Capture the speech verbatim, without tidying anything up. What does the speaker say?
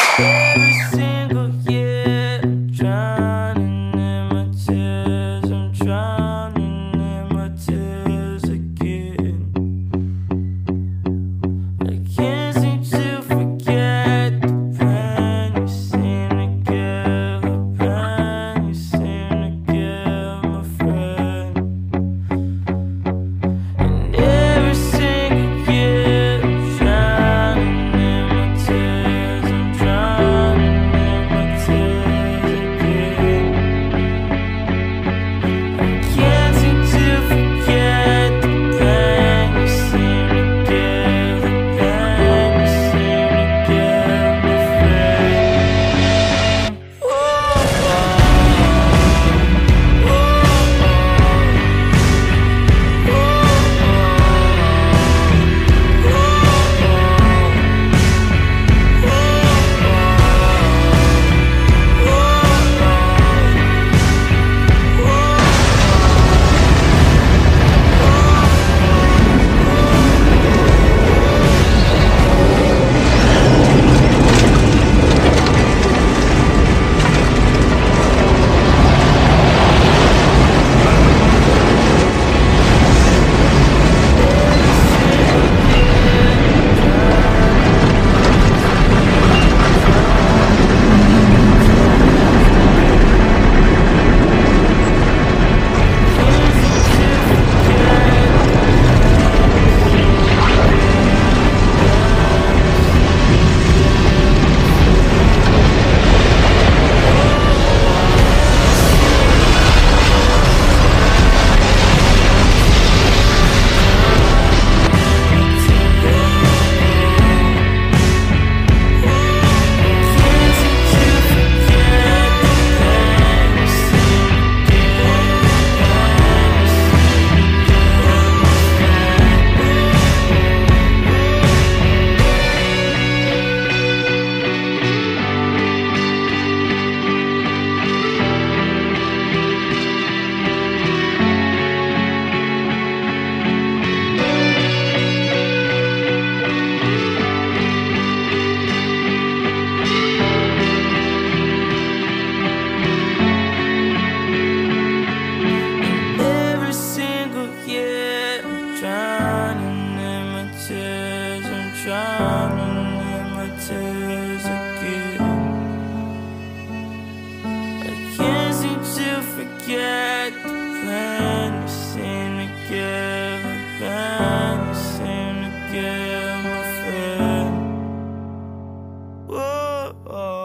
Every single year, I'm drowning in my tears. I'm drowning in my tears again. I can't seem to forget the pain you seem to give, the pain you seem to give, my friend. And every single year, I'm drowning in my tears. I'm drowning in my tears again. I can't seem to forget the pain you seem to give, the pain you seem to give, my friend. Whoa, every single year, I'm drowning in my tears. I'm drowning in my tears again. I can't seem to forget the pain you seem to give, the pain you seem to give, my friend. Whoa.